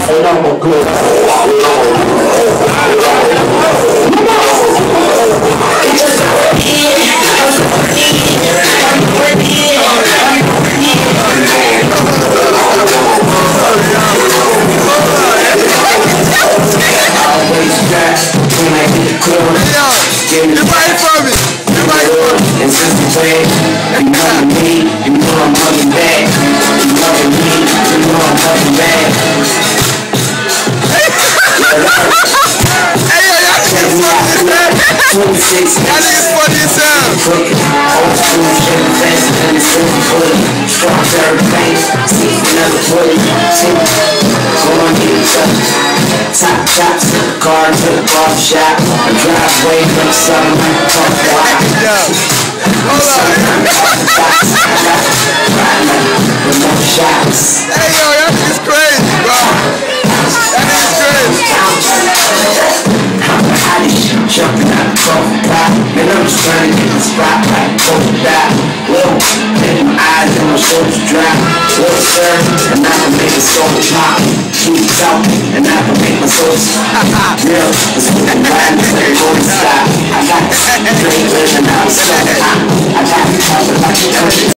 Y'all niggas funny as hell. Top chops, car to the barber shop, a driveway from something Yo, hold on. with no shots. Hey yo, y'all niggas crazy, bro. That niggas crazy. Jumping out the coffee pot, and I'm just trying to get the spotlight, cold dot. Little, and my eyes and my shoulders dry. Little sir, and I can make a soul pop. Keep talking, and I can make my soul stop. Real, it's with the riding, it's going to stop. I got the straight living out of stuff. I got the talking like a